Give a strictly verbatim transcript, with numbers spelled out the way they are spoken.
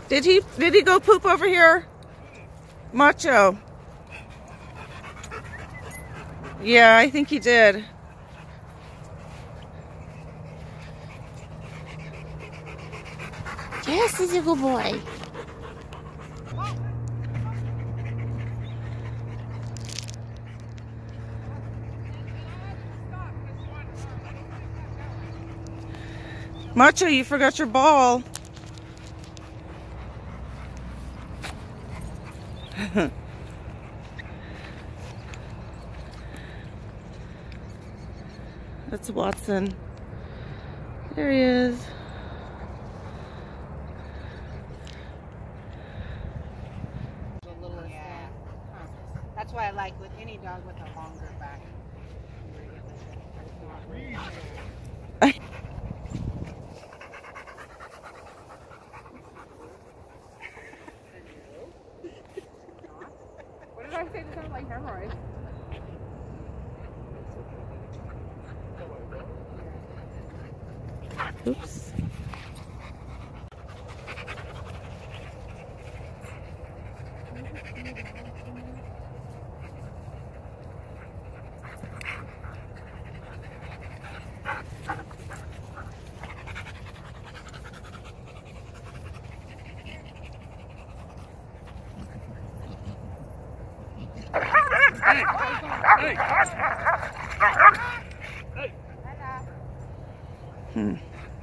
Did he, did he go poop over here? Macho. Yeah, I think he did. Yes, he's a good boy. Macho, you forgot your ball. That's Watson. There he is. Yeah. Huh. That's why I like with any dog with a longer back. What did I say to sound like hemorrhoids? Oops. Hey! Hey! Hmm.